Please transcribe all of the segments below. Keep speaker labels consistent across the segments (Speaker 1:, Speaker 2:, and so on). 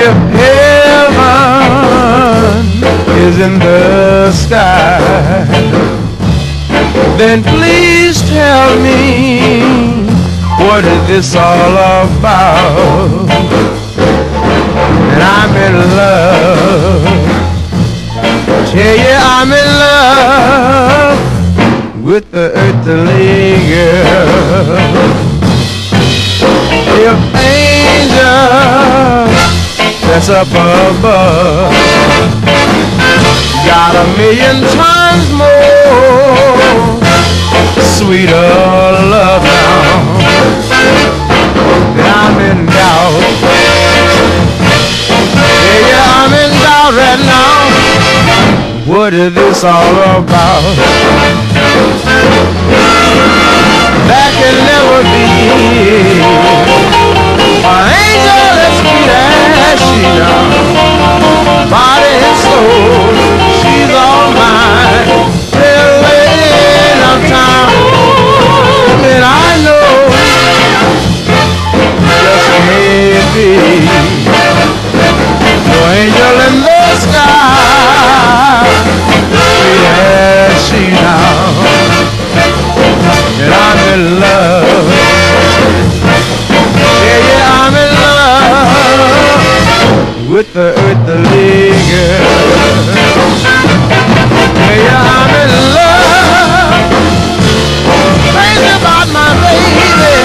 Speaker 1: If heaven is in the sky, then please tell me, what is this all about? And I'm in love, tell you I'm in love with the earthly girl. If angels that's up above got 1,000,000 times more sweeter love now, then I'm in doubt. Yeah, I'm in doubt right now. What is this all about? That can never be an angel as sweet as she now. Body and soul, she's all mine. Little lady of time, and I know just maybe no angel in the sky sweet as she now. And I'm in love. Yeah, I'm in love with the earthly girl. Yeah, I'm in love, crazy about my baby.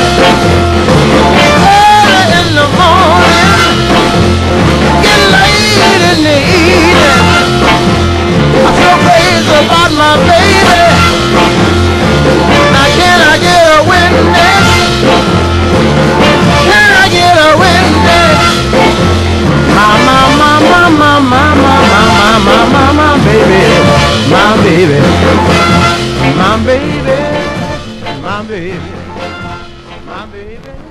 Speaker 1: Early in the morning, get late in the evening. I'm so crazy about my baby. Now can I get a witness? Can I get a witness? My baby, my baby, my baby, my baby, my baby.